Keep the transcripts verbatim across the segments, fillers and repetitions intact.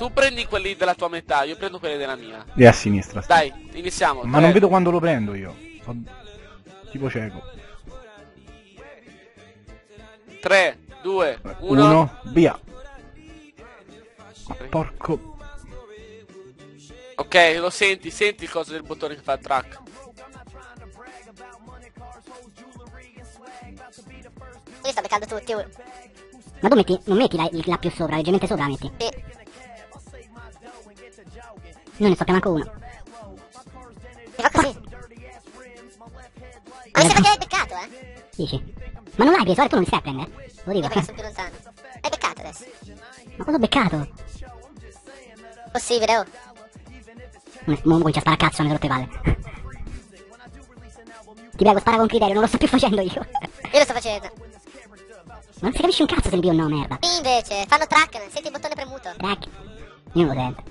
tu prendi quelli della tua metà, io prendo quelli della mia. E a sinistra. Sta. Dai, iniziamo. Ma tre. Non vedo quando lo prendo io. Sono tipo cieco. tre, due, uno. uno, via. Porco. Ok, lo senti, senti il coso del bottone che fa track. Io sto beccando tutti. Ma tu metti, non metti la, la più sopra, leggermente sopra la metti? Sì. Non ne so che manco uno. Mi fa così. Ma mi sembra che l'hai beccato, eh? Dici? Ma non l'hai preso, ora tu non li stai a prendere? Lo dico. Io perché sono più lontano. Hai beccato adesso? Ma cosa ho beccato? Possibile, oh. Mo comincia a sparare a cazzo, mi rotte le palle. Ti prego, spara con criterio, non lo sto più facendo io. Io lo sto facendo. Ma non si capisce un cazzo se li pio o no, merda. Sì, invece, fanno track, senti il bottone premuto. Track? Io non lo sento.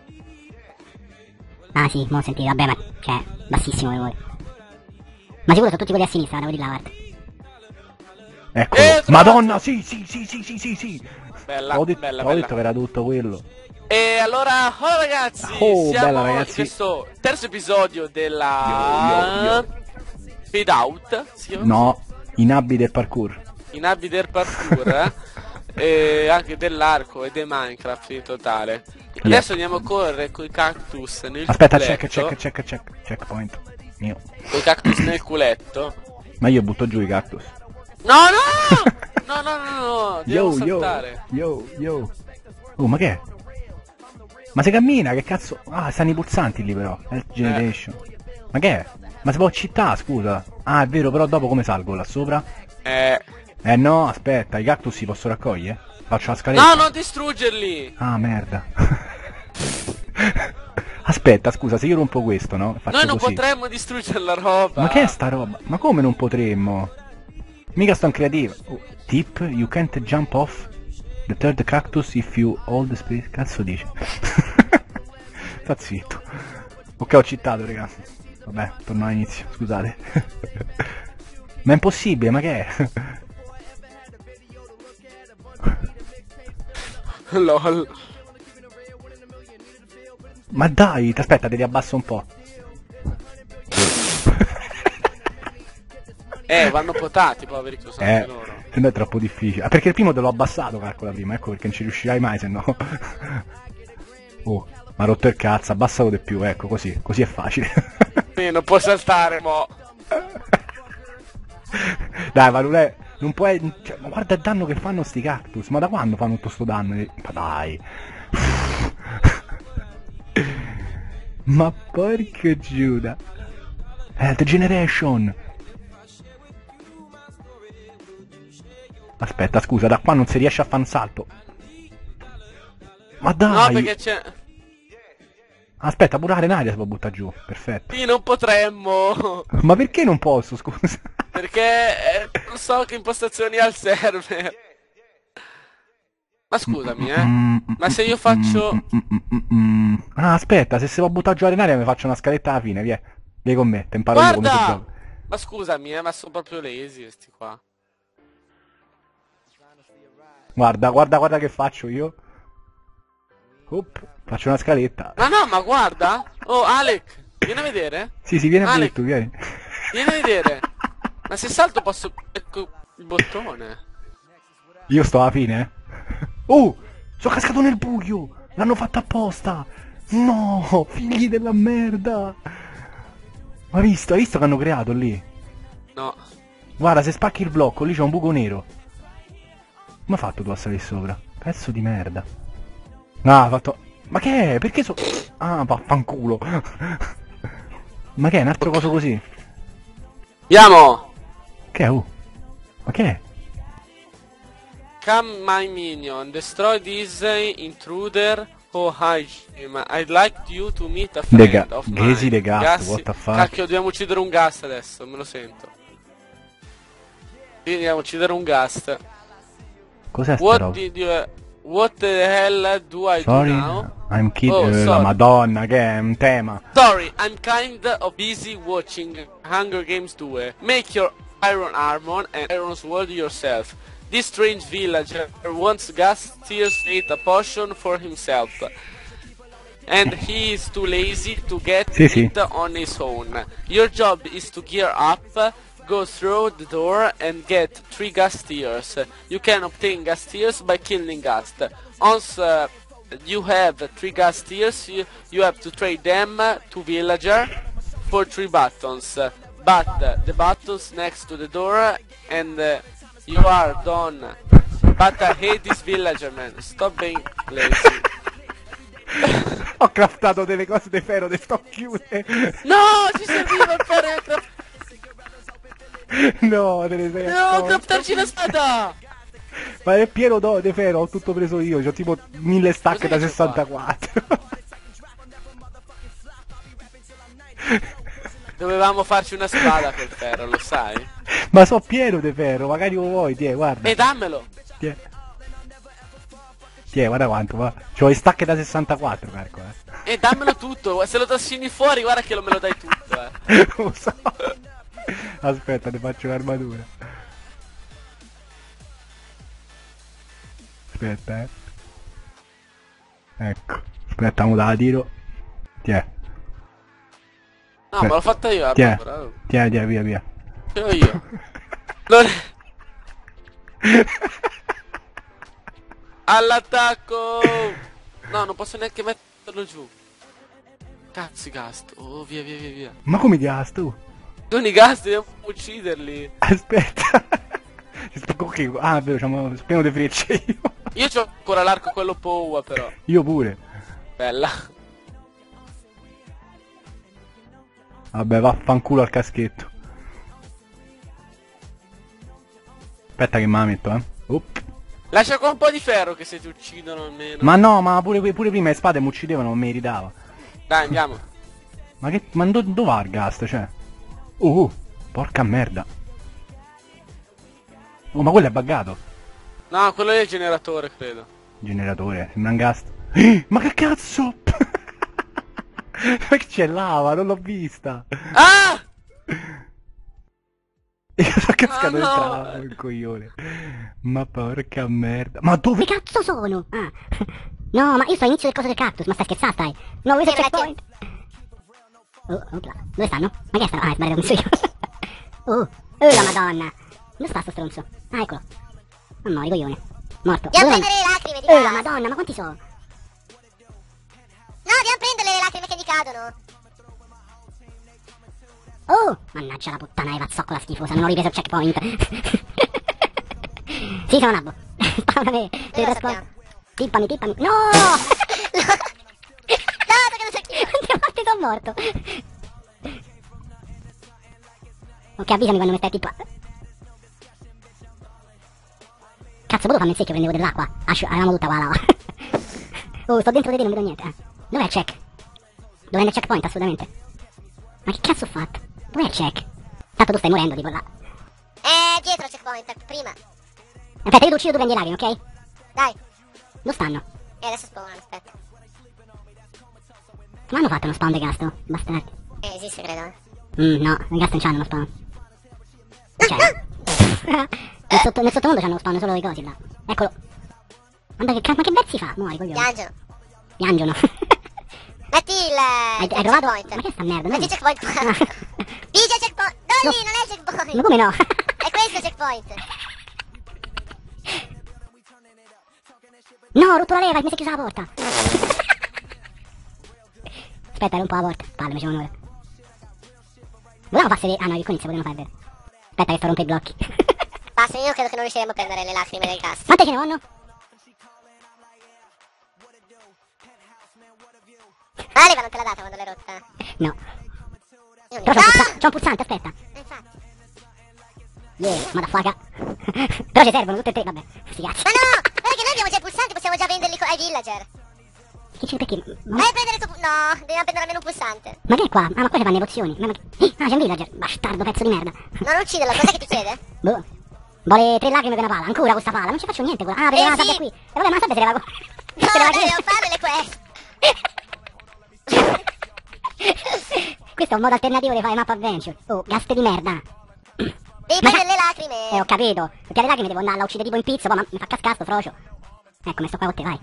Ah sì, mo ho sentito, vabbè, ma cioè, bassissimo per voi. Ma sicuro sono tutti quelli a sinistra, guarda quelli là, guarda. Eccolo. Eh, Madonna, sì, sì, sì, sì, sì, sì, sì. Bella, ho detto, bella, ho bella. detto che era tutto quello. E allora, oh ragazzi, Oh, siamo bella, ragazzi. in questo terzo episodio della Yo, yo, yo. Fade Out, si chiama No, in abbi del parkour. così? In abbi del parkour, eh? E anche dell'arco e di Minecraft in totale. Adesso andiamo a correre con i cactus nel Aspetta, culetto. check, check, check, check, checkpoint. Mio. Con i cactus nel culetto. Ma io butto giù i cactus. No, no! No, no, no, no, devo Yo, yo, saltare. yo, yo. Oh, ma che è? Ma se cammina, che cazzo? Ah, stanno i pulsanti lì però. Health Generation. Eh. Ma che è? Ma si può città, scusa. Ah, è vero, però dopo come salgo là sopra? Eh... Eh no, aspetta, i cactus si possono raccogliere? Faccio la scaletta. No, non distruggerli! Ah, merda. Aspetta, scusa, se io rompo questo, no? Faccio Noi non così. potremmo distruggere la roba. Ma che è sta roba? Ma come non potremmo? Mica sto in creativa. Oh, tip, you can't jump off the third cactus if you hold the space. Cazzo dice? Sta zitto. Ok, ho citato, raga. Vabbè, torno all'inizio, scusate. Ma è impossibile, ma che è? Lol. Ma dai, aspetta, te li abbasso un po'. Eh, vanno potati, poveri che lo sanno Eh, loro. se no è troppo difficile. Ah, perché il primo te l'ho abbassato, calcola prima, ecco perché non ci riuscirai mai, se no. Oh, mi ha rotto il cazzo, abbassalo di più, ecco, così, così è facile. Sì, non può saltare, mo. Dai, Valule, non puoi... Cioè, ma guarda il danno che fanno sti cactus, ma da quando fanno tutto sto danno? Ma dai. Ma porca Giuda. Health Generation. Aspetta, scusa, da qua non si riesce a fare un salto. Ma dai. No, perché c'è... Aspetta, pure l'arenaria si può buttare giù, perfetto. Sì, non potremmo. Ma perché non posso, scusa? Perché eh, non so che impostazioni ha il server. Ma scusami, eh. Ma se io faccio... Ah, aspetta, se si può buttare giù l'arenaria mi faccio una scaletta alla fine, via. Vieni con me, te imparo io come si Guarda! gioca. Ma scusami, eh, ma sono proprio lazy questi qua. Guarda, guarda, guarda che faccio io. Oop, faccio una scaletta. Ma no, ma guarda! Oh, Alec, vieni a vedere? Sì, sì, vieni a vedere Alec, tu, vieni. vieni a vedere. Ma se salto posso... Ecco il bottone. Io sto alla fine, eh. Oh, sono cascato nel buio. L'hanno fatto apposta. No, figli della merda. Ma hai visto, hai visto che hanno creato lì? No. Guarda, se spacchi il blocco, lì c'è un buco nero. Come hai fatto tu a salire sopra? Pezzo di merda. Ah, ha fatto... Ma che è? Perché so... Ah, vaffanculo. Ma che è? Un altro coso così? Andiamo! Che è? Oh? Ma che è? Come my minion, destroy this uh, intruder. Oh, hi Jim. I'd like you to meet a The friend ga- of Gacy mine. the Gast, Gassi- what the fuck? Cacchio, dobbiamo uccidere un ghast adesso, me lo sento. Quindi dobbiamo uccidere un ghast. Cos'è sta What roba? did you... What the hell do I Sorry, do now? I'm kid... Oh, eh, la sorry. madonna, che è un tema. Sorry, I'm kind of busy watching Hunger Games two. Make your iron armor and iron sword yourself. This strange villager wants gas tears made a potion for himself. And he is too lazy to get Sì, sì. it on his own. Your job is to gear up, go through the door and get three gas tears. You can obtain gas tears by killing Gast. Once uh, you have three gas tears, you, you have to trade them to villager for three buttons. But uh, the buttons next to the door and uh, you are done. But I hate this villager, man. Stop being lazy. Ho craftato delle cose di ferro, le sto chiuse. No, ci serviva il ferro e craft... No, te ne sei No, accorto. craftarci la spada! Ma è pieno do- di ferro, ho tutto preso io, c'ho tipo mille stacche Cos'è da che ci sessantaquattro. Dovevamo farci una spada col ferro, lo sai? Ma so pieno di ferro, magari lo vuoi, tiè, guarda. E dammelo! Tiè. Tiè, guarda quanto, va. C'ho le stacche da sessantaquattro, calcola. E dammelo tutto, se lo trascini fuori guarda che lo me lo dai tutto, eh. Lo so. Aspetta, ti faccio l'armatura. Aspetta, eh. Ecco. Aspetta, mo la tiro. Tiè. No, ma l'ho fatta io, la Tiè. paura. Tiè, tiè, via, via. Ce l'ho io. Non è... All'attacco! No, non posso neanche metterlo giù. Cazzi Gast. Oh, via, via, via, via. Ma come ti has tu? Non i Gast, dobbiamo ucciderli. Aspetta. Ci sto con che... Ah, è vero, c'ho pieno di frecce io. Io c'ho ancora l'arco quello Powa però. Io pure. Bella. Vabbè, vaffanculo al caschetto. Aspetta che me la metto, eh. Up. Lascia qua un po' di ferro che se ti uccidono almeno. Ma no, ma pure, pure prima le spade mi uccidevano, non mi ridava. Dai, andiamo. Ma che... Ma do, dove va il gas, cioè? Uh, porca merda. Oh, ma quello è buggato. No, quello è il generatore, credo. Generatore, sembra un gas. Eh, ma che cazzo? Ma che c'è lava, non l'ho vista. Ah! Io sto cascando Ah, il no. travo, il coglione. Ma porca merda. Ma dove Che cazzo sono? Ah. No, ma io sto all'inizio del coso del cactus, ma stai scherzando, stai? No, questo è il Sì, checkpoint. Oh, opla. Dove stanno? Ma che stanno? Ah, è sbagliato, mi so io. Oh, oh la madonna. Dove sta sto stronzo? Ah, eccolo. Ma muori, coglione. Morto. Andiamo a Dove prendere le lacrime di Oh, la Gast. madonna, ma quanti sono? No, andiamo a prendere le lacrime che gli cadono. Oh! Mannaggia la puttana di Vazzoccola schifosa, non ho ripreso il checkpoint. Sì, sono Nabbo. Spawna me. Noi lo Devo sappiamo. Tippami, tippami. No! Dato che non so chi è. Quante volte sono morto? Ok, avvisami quando mi stai tippa. Cazzo, volevo farmi il secchio, prendevo dell'acqua. Asci- avevamo tutta qua la lava. Oh, sto dentro di te, non vedo niente. Eh. Dov'è il check? Dov'è il checkpoint, assolutamente. Ma che cazzo ho fatto? Dov'è il check? Tanto tu stai morendo, tipo là. Eh, dietro il checkpoint, prima. Aspetta, io ti uccido, tu prendi l'aria, ok? Dai. Dove stanno? E adesso spawnano, aspetta. Come hanno fatto uno spawn di gasto? Bastardi. Eh, esiste, credo. eh. Mm, no, i gas non c'hanno lo spawn. Cioè. nel, sotto, nel sottomondo c'hanno lo spawn solo i cosi là. Eccolo. Guarda che ca- ma che versi fa? Muori, coglione. Piangono. Piangono. Metti il, hai, il hai provato? checkpoint. Ma che sta merda? Metti il checkpoint qua. Pigia il checkpoint. Dolly, non è il checkpoint. Ma come no? È questo il checkpoint. No, ho rotto la leva, mi si è chiusa la porta. Aspetta, rompo la porta. Palle, mi c'è un'ora. Volevamo farsi le... Ah no, i ricconi si potevano fare, vero? Aspetta che sto rompo i blocchi. Basta, io credo che non riusciremo a prendere le lacrime del gas. Quante ce ne vanno? Ma la leva non te l'ha data quando l'hai rotta. No. Io mi... Però c'è un, Ah! pulsa- c'è un pulsante, aspetta. Eh, infatti. Yeah, motherfucker. Però ci servono tutte e tre, vabbè. Sti cazzi. Ma no! Guarda che noi abbiamo già i pulsanti, possiamo già venderli co- ai villager. Che ci perché? Ma, Vai a prendere il tuo... pu- No, dobbiamo prendere almeno un pulsante. ma che è qua? Ah, ma qua ci fanno le pozioni. Ma, ma... Eh, ah, c'è un villager. Bastardo, pezzo di merda. No, non ucciderlo, cos'è che ti chiede? Boh. Vuole tre lacrime per una pala. Ancora questa pala. Non ci faccio niente. Quella. Ah, perché Eh, la sì. sabbia qui. E vabbè, ma la sabbia se leva... No, se leva dai, qui. devo fare le quest. Questo è un modo alternativo di fare map adventure. Oh, gaste di merda. Devi Ma prendere le Eh, ho lacrime. capito. Per le lacrime devo andare a uccidere tipo in pizzo, poi ma- mi fa cascare sto frocio. Ecco, mi sto qua con te, vai.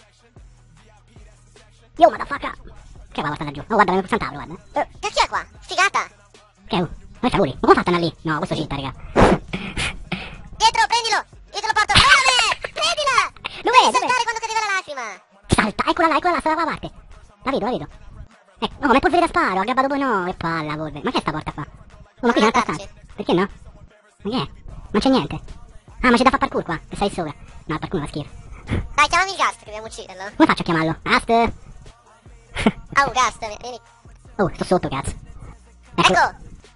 Yo, motherfucker. Che va, guarda giù. Oh, guarda, il Sant'Auro, guarda. Eh, Cacchio è qua? Figata. che è? Uh, non sta pure. Ma come fate andare lì? No, questo citta, raga. Dietro, prendilo. Io te lo porto. Prendilo. Prendila. Dov'è? Devi Dov'è? saltare quando cadeva la lacrima. Salta, eccola là, eccola là, sta da quella parte. La vedo, la vedo. Ecco, no, ma è polvere da sparo, aggrappato poi no, che palla, polvere. Ma che è sta porta qua? Oh, ma qui c'è un'altra andarci. stanza. Perché no? Ma che è? Non c'è niente. Ah, ma c'è da fare parkour qua, che stai sopra. No, il parkour fa schifo. Dai, chiamami il Gast che dobbiamo ucciderlo. Come faccio a chiamarlo? Ast? Oh, Gast, vieni. Oh, sto sotto, cazzo. Ecco. Ecco.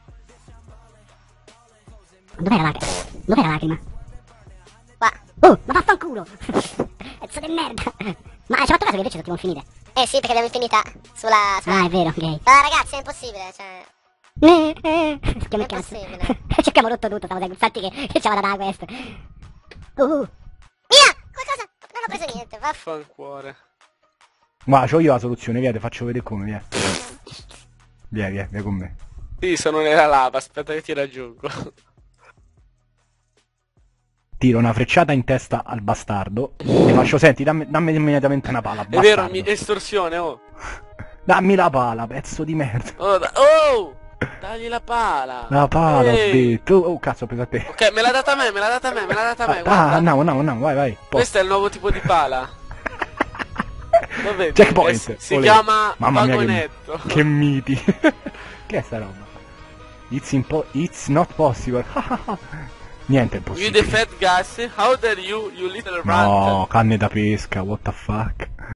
Dov'è la lacrima? Dov'è la lacrima? Qua. Oh, ma vaffanculo! Pezzo di merda! Ma ci ha fatto caso che invece sono tipo infinite? Eh sì, perché abbiamo infinità. Sulla... sulla... Ah, è vero, gay. Ah, ragazzi, è impossibile, cioè... Eh, eh, Schiamo il È cazzo. possibile. Ci abbiamo rotto tutto, stavo dai pulsanti che, che c'aveva da dare questo. Uh, Via! Qualcosa... Non ho preso niente, va... Fancuore. Ma c'ho io la soluzione, via, ti faccio vedere come, via. Via, via, via con me. Sì, sono nella lava, aspetta che ti raggiungo. Tiro una frecciata in testa al bastardo. Ti faccio, senti, dammi, dammi immediatamente una pala, È bastardo. vero, mi... estorsione, oh. Dammi la pala, pezzo di merda. Oh, da- oh! Dagli la pala. La pala, ho Ehi. detto. Oh, cazzo, ho preso a te. Ok, me l'ha data a me, me l'ha data a me, me l'ha data a me, Ah, guarda. andiamo, andiamo, andiamo, vai, vai. Posto. Questo è il nuovo tipo di pala. Dov'è? Checkpoint. Eh, si olè. chiama Mamma mia, che, vagonetto. che miti. Che è sta roba? It's, impo- it's not possible. Niente è You possibile. the fat guys, how dare you, you little rat. No, canne da pesca, what the fuck.